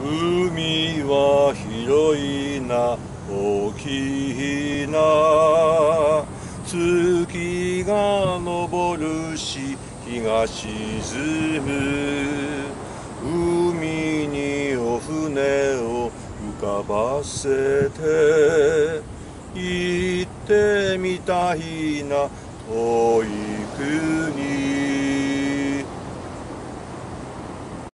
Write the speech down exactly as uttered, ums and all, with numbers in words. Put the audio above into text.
海は広いな大きいな、月が昇るし日が沈む、海にお船を浮かばせて行ってみたいな遠い国。